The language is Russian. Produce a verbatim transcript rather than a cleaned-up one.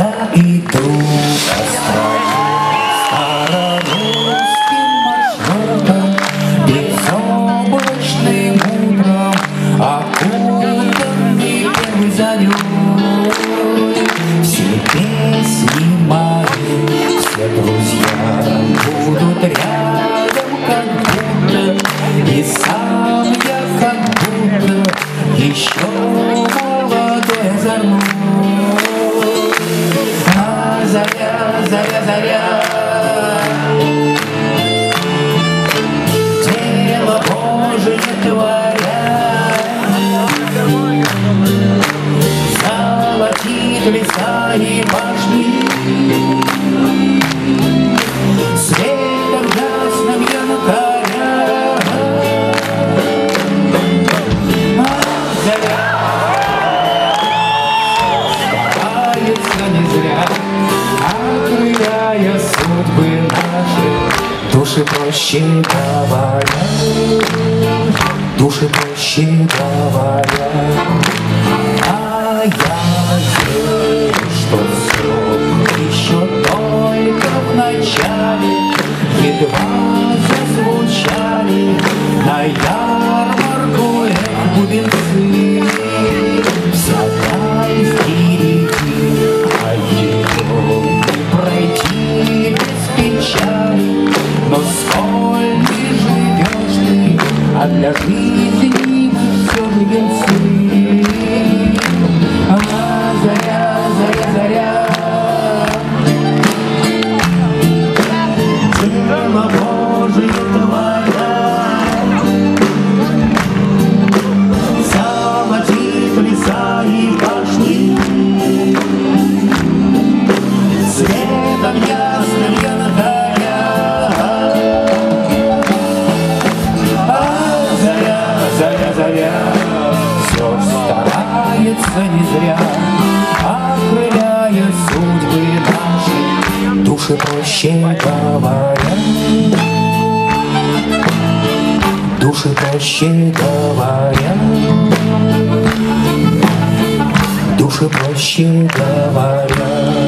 Я иду по стране старорусским маршрутом, безоблачным утром, окутанный первый залет. Все песни мои, все друзья будут рядом, как будто, и сам я как будто еще молодой озорной. А заря, заря, заря, дело Божие творя, золотит леса и башни, светом ясным янтаря. А заря старается не зря, окрыляя судьбы наши, души проще говоря, души проще говоря. А я верю, что все еще только в начале, едва зазвучали на ярмарку эх, бубенцы. Вся даль впереди, а ее не пройти без печали. Но сколь не живешь ты, а для жизни мы все же венцы. А заря, заря, заря, дело Божие творя, золотит леса и башни, светом ясным янтаря. А заря, заря, заря, все старается не зря, окрыляя судьбы наши, души проще говоря, души проще говоря, души проще говоря.